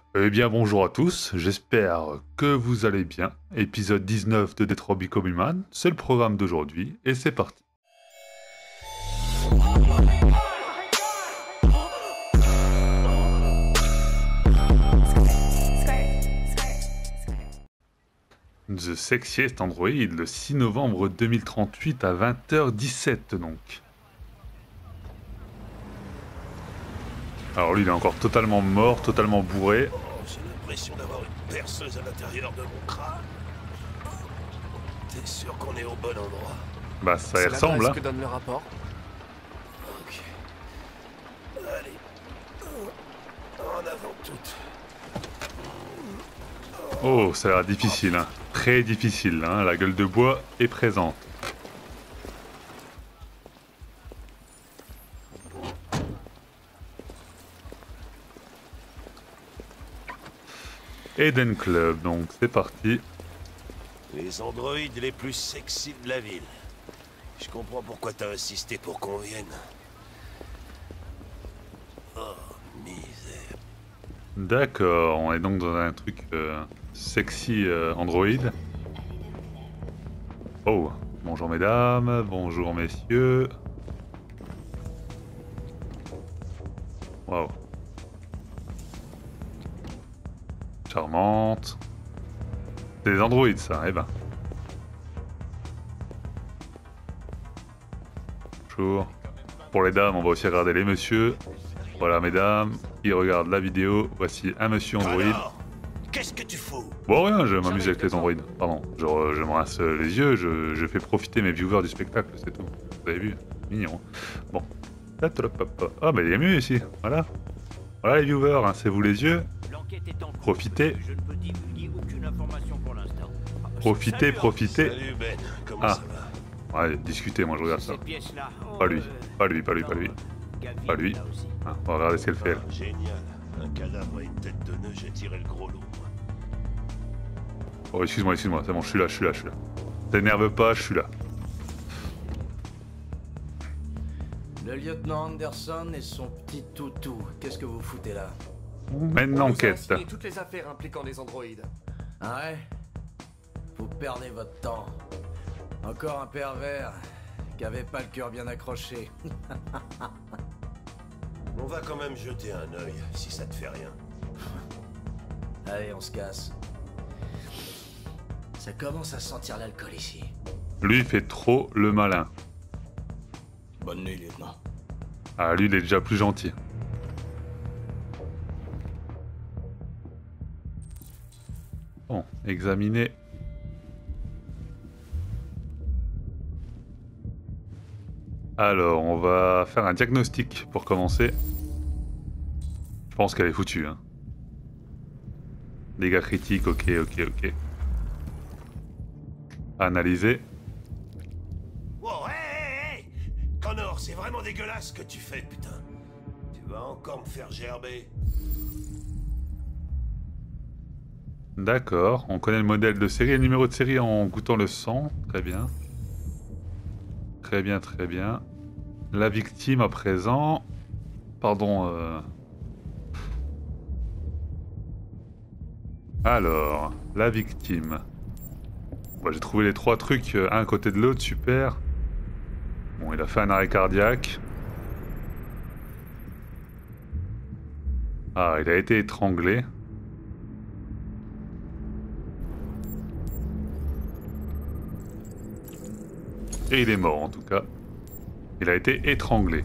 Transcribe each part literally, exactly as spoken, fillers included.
Eh bien bonjour à tous, j'espère que vous allez bien. Épisode dix-neuf de Detroit Become Human, c'est le programme d'aujourd'hui et c'est parti. The Sexiest Android, le six novembre deux mille trente-huit à vingt heures dix-sept donc. Alors lui il est encore totalement mort, totalement bourré. J'ai l'impression d'avoir une perceuse à l'intérieur de mon crâne. T'es sûr qu'on est au bon endroit? Bah ça y ressemble hein. que donne le rapport. Ok. Allez. En avant toutes. Oh ça a l'air difficile hein. Très difficile hein, la gueule de bois est présente. Eden Club, donc c'est parti. Les androïdes les plus sexy de la ville. Je comprends pourquoi t'as insisté pour qu'on vienne. Oh, misère. D'accord, on est donc dans un truc euh, sexy euh, Android. Oh, bonjour mesdames, bonjour messieurs. Waouh. Charmante. C'est des androïdes ça, eh ben. Bonjour. Pour les dames, on va aussi regarder les messieurs. Voilà mesdames, qui regardent la vidéo. Voici un monsieur android. Alors, qu'est-ce que tu fous? Bon rien, je m'amuse avec les androïdes. Pardon, je, je me rince les yeux, je, je fais profiter mes viewers du spectacle, c'est tout. Vous avez vu? Mignon. Bon. Ah mais il est mieux ici, voilà. Voilà les viewers, hein, c'est vous les yeux. Profitez. Je ne peux divulguer aucune information pour l'instant. Profitez, Salut, profitez. Salut Ben, comment Ah. ça va? Ouais, discutez, moi je regarde ça. Cette pièce-là. oh, Pas lui, euh, pas lui, pas lui, pas lui. non, Gavin Pas lui. là aussi. Ah, on va regarder ce qu'elle fait. Ah, génial. Un cadavre et une tête de nœud, j'ai tiré le gros lot. moi. Oh, excuse-moi, excuse-moi, c'est bon, je suis là, je suis là, je suis là. T'énerve pas, je suis là. Le lieutenant Anderson et son petit toutou. Qu'est-ce que vous foutez là? Mène On l'enquête. vous a assigné toutes les affaires impliquant des androïdes. Ah ouais? Vous perdez votre temps. Encore un pervers qui avait pas le cœur bien accroché. On va quand même jeter un œil, si ça te fait rien. Allez, on se casse. Ça commence à sentir l'alcool ici. Lui, il fait trop le malin. Bonne nuit, lieutenant. Ah, lui, il est déjà plus gentil. Bon, examiner. Alors, on va faire un diagnostic pour commencer. Je pense qu'elle est foutue. Hein. Dégâts critiques, ok, ok, ok. Analyser. Wow, hé, hé, hé! Connor, c'est vraiment dégueulasse ce que tu fais, putain. Tu vas encore me faire gerber. D'accord, on connaît le modèle de série et le numéro de série en goûtant le sang. Très bien. Très bien, très bien. La victime à présent. Pardon. Euh... Alors, la victime. Bon, j'ai trouvé les trois trucs, euh, un à côté de l'autre, super. Bon, il a fait un arrêt cardiaque. Ah, il a été étranglé. Et il est mort en tout cas. Il a été étranglé.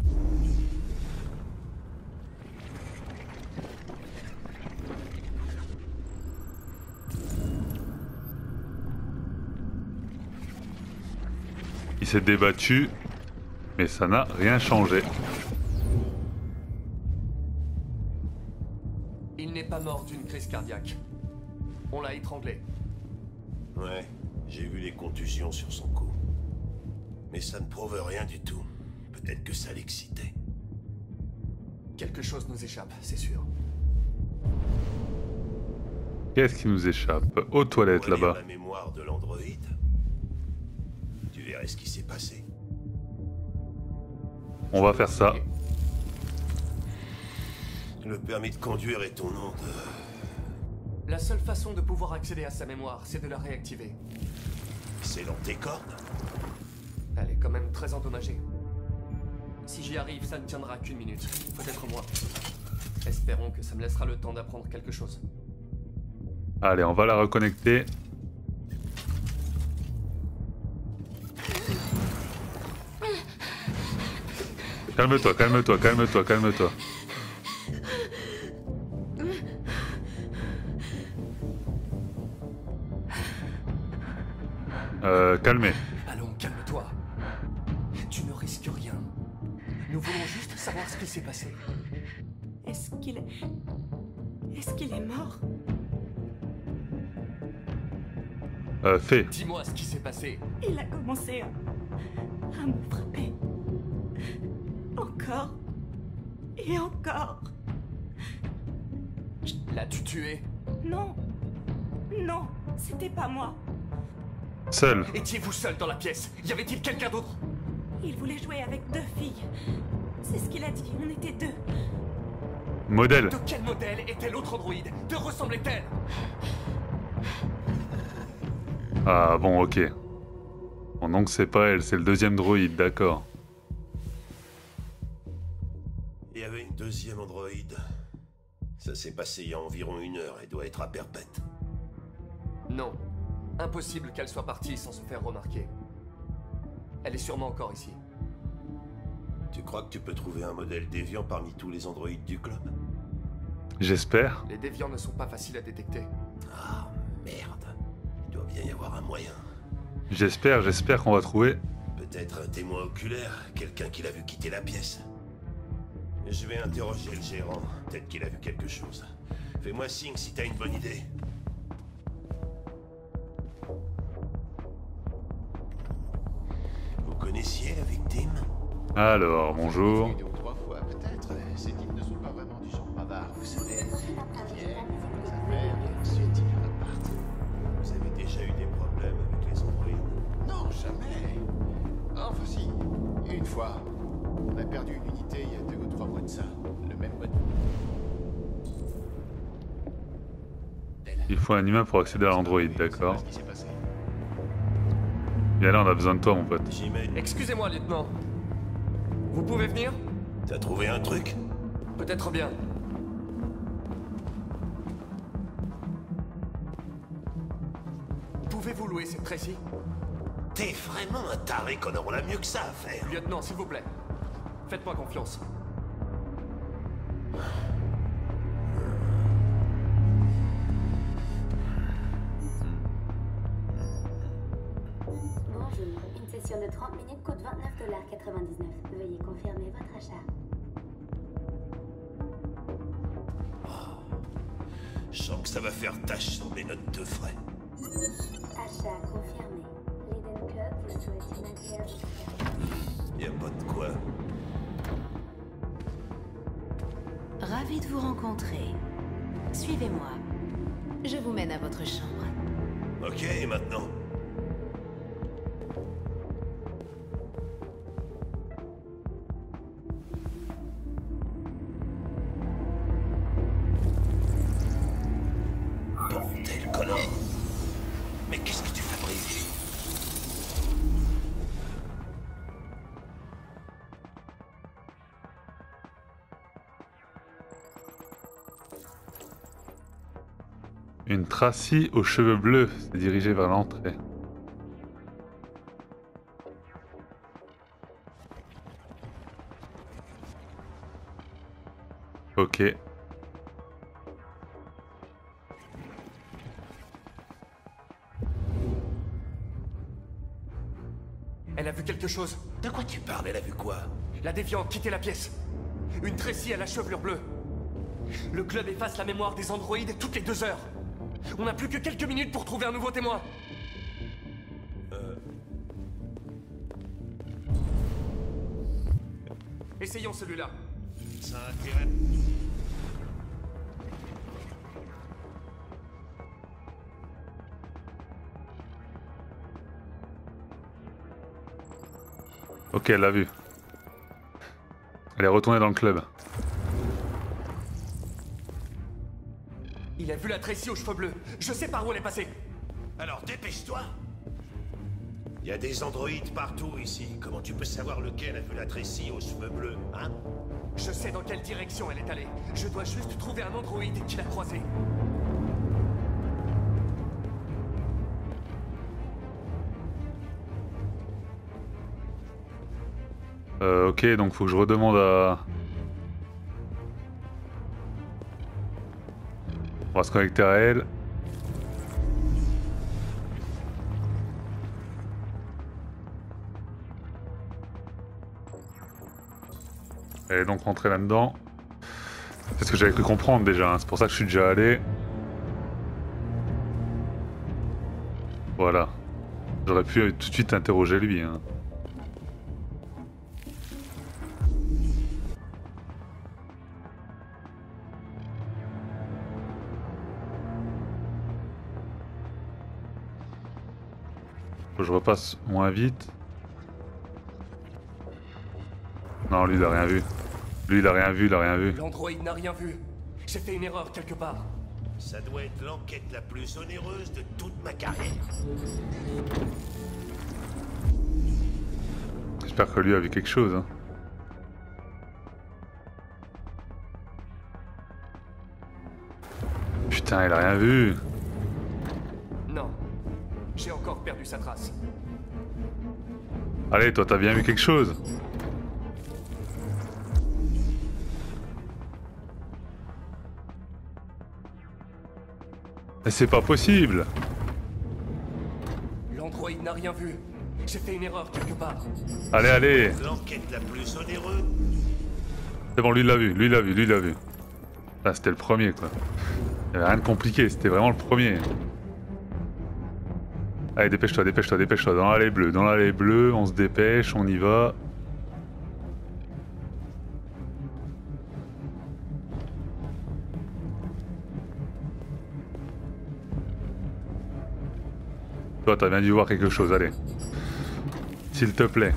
Il s'est débattu, mais ça n'a rien changé. Il n'est pas mort d'une crise cardiaque. On l'a étranglé. Ouais, j'ai vu les contusions sur son cou. Mais ça ne prouve rien du tout. Peut-être que ça l'excitait. Quelque chose nous échappe, c'est sûr. Qu'est-ce qui nous échappe? Aux toilettes Relire là-bas. la mémoire de l'androïde. Tu verrais ce qui s'est passé. On va faire ça. Le permis de conduire est au nom de... La seule façon de pouvoir accéder à sa mémoire, c'est de la réactiver. C'est dans tes cordes? Elle est quand même très endommagée. Si j'y arrive, ça ne tiendra qu'une minute, peut-être moins. Espérons que ça me laissera le temps d'apprendre quelque chose. Allez, on va la reconnecter. Calme-toi, calme-toi, calme-toi, calme-toi. Euh, calmez. Allons, calme-toi. Tu ne risques rien. Nous voulons juste savoir ce qui s'est passé. Est-ce qu'il est... Est-ce qu'il est mort? Euh, fais. Dis-moi ce qui s'est passé. Il a commencé à... à me frapper. Encore. Et encore. L'as-tu tué? Non. Non, c'était pas moi. Seul. Étiez-vous seul dans la pièce? Y avait-il quelqu'un d'autre? Il voulait jouer avec deux filles. C'est ce qu'il a dit, on était deux. Modèle. De quel modèle était l'autre androïde? Te ressemblait-elle? Ah bon, ok. Bon, donc c'est pas elle, c'est le deuxième droïde, d'accord. Il y avait une deuxième androïde. Ça s'est passé il y a environ une heure et doit être à perpète. Non. Impossible qu'elle soit partie sans se faire remarquer. Elle est sûrement encore ici. Tu crois que tu peux trouver un modèle déviant parmi tous les androïdes du club? J'espère. Les déviants ne sont pas faciles à détecter. Ah, merde. Il doit bien y avoir un moyen. J'espère, j'espère qu'on va trouver. Peut-être un témoin oculaire, quelqu'un qui l'a vu quitter la pièce. Je vais interroger le gérant, peut-être qu'il a vu quelque chose. Fais-moi signe si t'as une bonne idée. Vous connaissiez la victime? Alors, bonjour. Deux ou trois fois, peut-être. Ces types ne sont pas vraiment du genre bavard, vous savez. Ils viennent, ils font des affaires, et ensuite ils repartent. Vous avez déjà eu des problèmes avec les androïdes? Non, jamais. Enfin si, une fois. On a perdu une unité il y a deux ou trois mois de ça. Le même mode. Il faut un humain pour accéder à l'Android, d'accord. Ce qui s'est passé. Bien là, on a besoin de toi, mon pote. J'imagine. Excusez-moi, lieutenant. Vous pouvez venir? T'as trouvé un truc? Peut-être bien. Pouvez-vous louer cette Tracy? T'es vraiment un taré, Connor, on a mieux que ça à faire. Lieutenant, s'il vous plaît. Faites-moi confiance. Bonjour, une session de trente minutes coûte vingt-neuf dollars quatre-vingt-dix-neuf. Veuillez confirmer votre achat. Je sens que ça va faire tâche sur mes notes de frais. Achat confirmé. L'Eden Club vous souhaite une agréable Y a pas de quoi. Ravi de vous rencontrer. Suivez-moi. Je vous mène à votre chambre. Ok, et maintenant? Bordel, Connor. Mais qu'est-ce que tu fabriques? Une Tracy aux cheveux bleus s'est dirigée vers l'entrée. Ok. Elle a vu quelque chose. De quoi tu parles? Elle a vu quoi? La déviante quittait la pièce. Une Tracy à la chevelure bleue. Le club efface la mémoire des androïdes toutes les deux heures. On n'a plus que quelques minutes pour trouver un nouveau témoin. Euh... Essayons celui-là. Ça a intérêt. Ok, elle l'a vu. Elle est retournée dans le club. Il a vu la Tracy aux cheveux bleus. Je sais par où elle est passée. Alors dépêche-toi. Il y a des androïdes partout ici. Comment tu peux savoir lequel a vu la Tracy aux cheveux bleus, hein? Je sais dans quelle direction elle est allée. Je dois juste trouver un androïde qui l'a croisée. Euh, ok, donc faut que je redemande à... On va se connecter à elle. Et donc rentrer là-dedans. C'est ce que j'avais cru comprendre déjà, hein. C'est pour ça que je suis déjà allé. Voilà. J'aurais pu tout de suite interroger lui, hein. Faut que je repasse moins vite. Non, lui il a rien vu. Lui il a rien vu, il a rien vu. L'androïde n'a rien vu. J'ai fait une erreur quelque part. Ça doit être l'enquête la plus onéreuse de toute ma carrière. J'espère que lui a vu quelque chose, hein. Putain, il a rien vu. Non. J'ai encore perdu sa trace. Allez, toi t'as bien vu quelque chose. Mais c'est pas possible. L'androïde n'a rien vu. J'ai fait une erreur quelque part. Allez, allez. L'enquête la plus onéreuse. C'est bon, lui il l'a vu, lui il l'a vu, lui il l'a vu. Là c'était le premier quoi. Il n'y avait rien de compliqué, c'était vraiment le premier. Allez, dépêche-toi, dépêche-toi, dépêche-toi. Dans l'allée bleue, dans l'allée bleue, on se dépêche, on y va. Toi, t'as bien dû voir quelque chose, allez. S'il te plaît.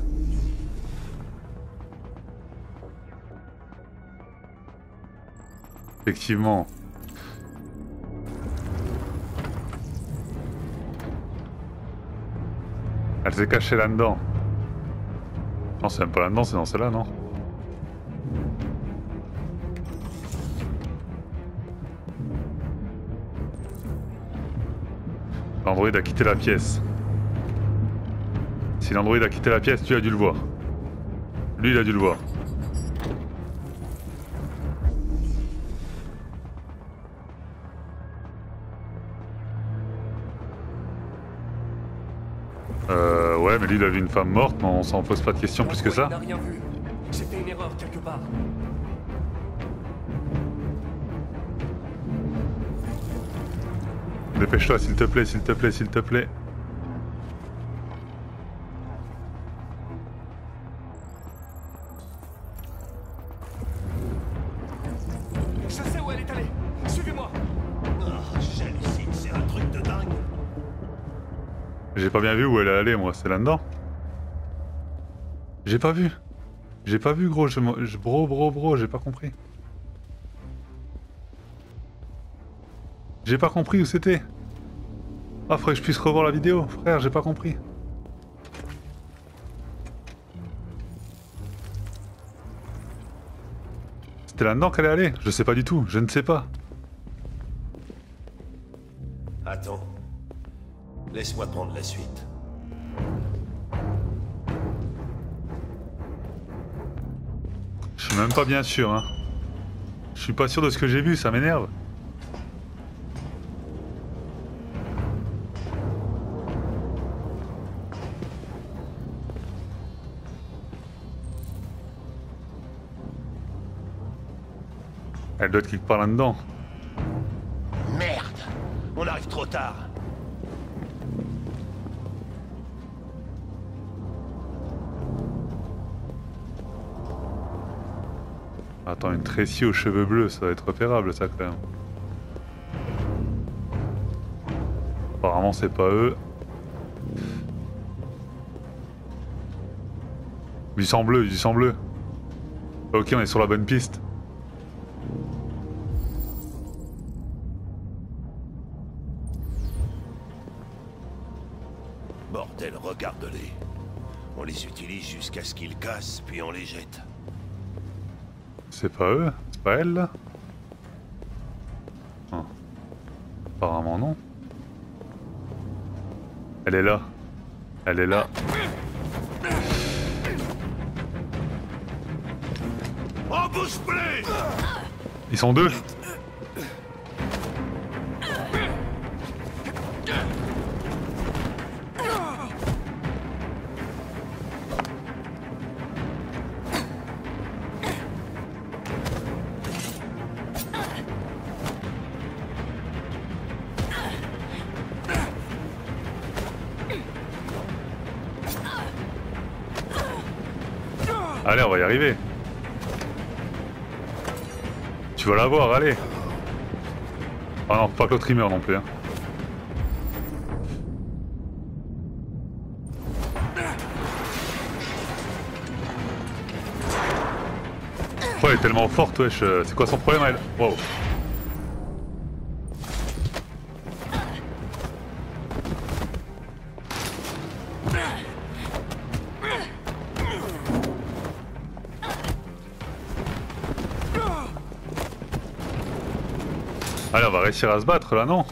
Effectivement. Elle s'est cachée là-dedans. Non, c'est même pas là-dedans, c'est dans celle-là, non? L'androïde a quitté la pièce. Si l'androïde a quitté la pièce, tu as dû le voir. Lui, il a dû le voir. Euh, ouais, mais lui, il a vu une femme morte, mais on s'en pose pas de questions plus que ça. N'a rien vu. J'ai fait une erreur quelque part. Dépêche-toi, s'il te plaît, s'il te plaît, s'il te plaît. Je sais où elle est allée. Suivez-moi. Oh, j'hallucine, c'est un truc de dingue. J'ai pas bien vu où elle est allée, moi, c'est là-dedans. J'ai pas vu. J'ai pas vu, gros, je, je, bro, bro, bro, j'ai pas compris. J'ai pas compris où c'était. Ah, faudrait que je puisse revoir la vidéo, frère, j'ai pas compris. C'était là-dedans qu'elle est allée? Je sais pas du tout, je ne sais pas. Attends. Laisse-moi prendre la suite. Je suis même pas bien sûr, hein. Je suis pas sûr de ce que j'ai vu, ça m'énerve. Elle doit être quelque part là-dedans. Merde! On arrive trop tard. Attends, une Tracy aux cheveux bleus, ça va être repérable ça quand même. Apparemment c'est pas eux. Du sang bleu, du sang bleu. Ok, on est sur la bonne piste. Bordel, regarde-les. On les utilise jusqu'à ce qu'ils cassent, puis on les jette. C'est pas eux? C'est pas elle là? Oh. Apparemment non. Elle est là. Elle est là. On bouge plus! Ils sont deux. Allez, on va y arriver. Tu vas la voir, allez. Ah non, faut pas que l'autre y meure non plus. Hein. Oh, elle est tellement forte, wesh. C'est quoi son problème, elle? Wow. Allez, on va réussir à se battre là, non?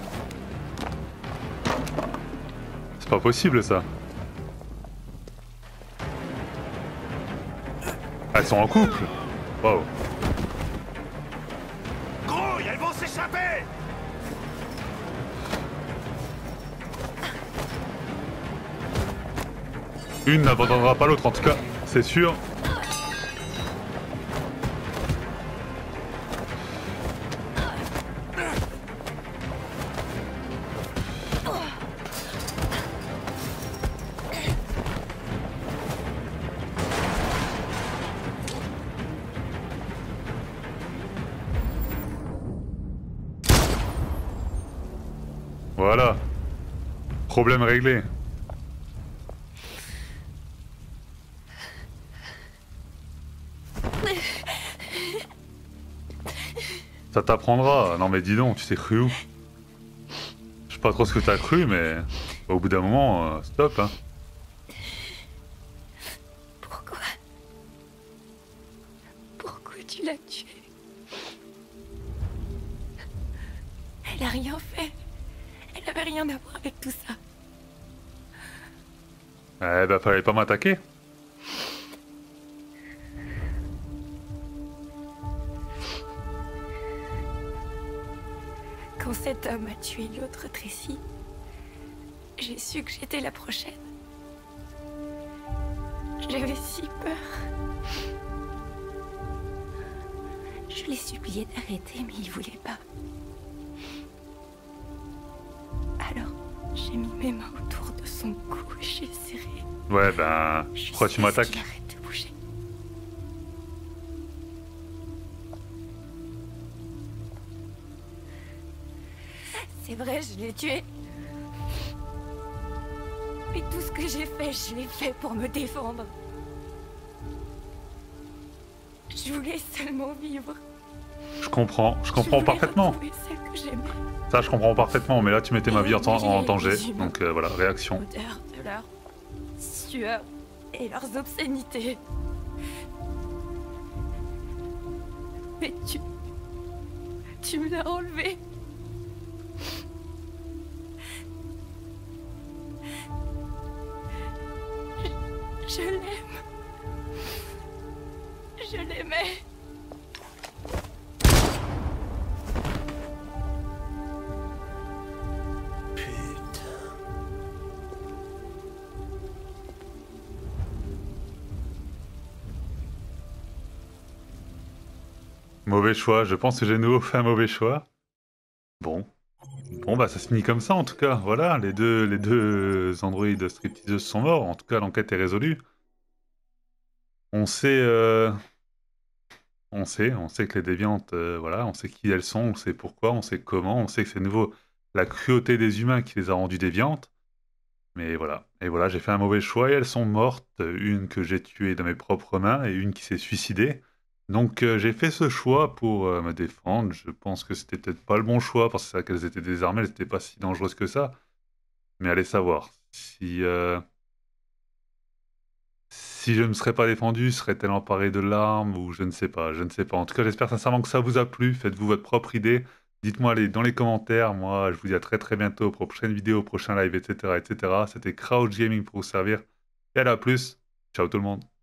C'est pas possible ça. Elles sont en couple. Wow. Gros, elles vont s'échapper! Une n'abandonnera pas l'autre en tout cas, c'est sûr. Voilà. Problème réglé. Ça t'apprendra. Non mais dis donc, tu t'es cru où? Je sais pas trop ce que t'as cru, mais au bout d'un moment, euh, stop hein. Pourquoi? Pourquoi tu l'as tuée? Elle a rien fait. Elle avait rien à voir avec tout ça. Eh bah fallait pas m'attaquer. Quand cet homme a tué l'autre Tracy, j'ai su que j'étais la prochaine. J'avais si peur. Je l'ai supplié d'arrêter, mais il voulait pas. Alors, j'ai mis mes mains autour de son cou et j'ai serré. Ouais ben, pourquoi tu m'attaques? Arrête de bouger. C'est vrai, je l'ai tué. Mais tout ce que j'ai fait, je l'ai fait pour me défendre. Je voulais seulement vivre. Je comprends, je comprends je parfaitement. Celle que j'aimais. Ça je comprends parfaitement, mais là tu mettais ma vie en, en danger, donc euh, voilà, réaction. L'odeur de leur sueur et leurs obscénités. Mais tu... Tu me l'as enlevé. Je, je l'aime. Je l'aimais. Mauvais choix, je pense que j'ai nouveau fait un mauvais choix. Bon. Bon bah ça se finit comme ça en tout cas, voilà, les deux, les deux androïdes stripteaseuses sont morts, en tout cas l'enquête est résolue. On sait, euh... on sait, on sait que les déviantes, euh, voilà, on sait qui elles sont, on sait pourquoi, on sait comment, on sait que c'est nouveau la cruauté des humains qui les a rendues déviantes. Mais voilà, et voilà, j'ai fait un mauvais choix et elles sont mortes, une que j'ai tuée de mes propres mains et une qui s'est suicidée. Donc euh, j'ai fait ce choix pour euh, me défendre. Je pense que c'était peut-être pas le bon choix parce que c'est vrai qu'elles étaient désarmées, elles n'étaient pas si dangereuses que ça. Mais allez savoir. Si, euh, si je ne me serais pas défendu, serait-elle emparée de l'arme ou je ne sais pas, je ne sais pas. En tout cas, j'espère sincèrement que ça vous a plu. Faites-vous votre propre idée. Dites-moi les- dans les commentaires. Moi, je vous dis à très très bientôt pour prochaine vidéo, prochain live, et cetera, et cetera. C'était Crouch Gaming pour vous servir. Et à la plus. Ciao tout le monde.